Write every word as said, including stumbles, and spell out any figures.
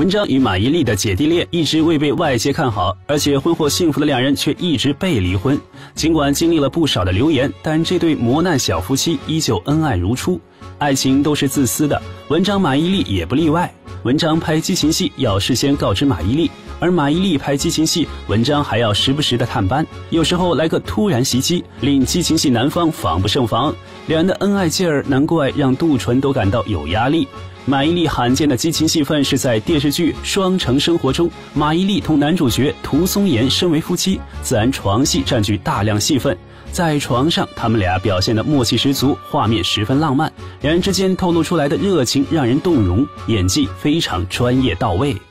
文章与马伊琍的姐弟恋一直未被外界看好，而且婚后幸福的两人却一直被离婚。尽管经历了不少的流言，但这对磨难小夫妻依旧恩爱如初。爱情都是自私的，文章马伊琍也不例外。文章拍激情戏要事先告知马伊琍，而马伊琍拍激情戏，文章还要时不时的探班，有时候来个突然袭击，令激情戏男方防不胜防。两人的恩爱劲儿，难怪让杜淳都感到有压力。马伊琍罕见的激情戏份是在电视剧《双城生活》中，马伊琍同男主角涂松岩身为夫妻，自然床戏占据大量戏份。在床上，他们俩表现的默契十足，画面十分浪漫，两人之间透露出来的热情让人动容，演技非常专业到位。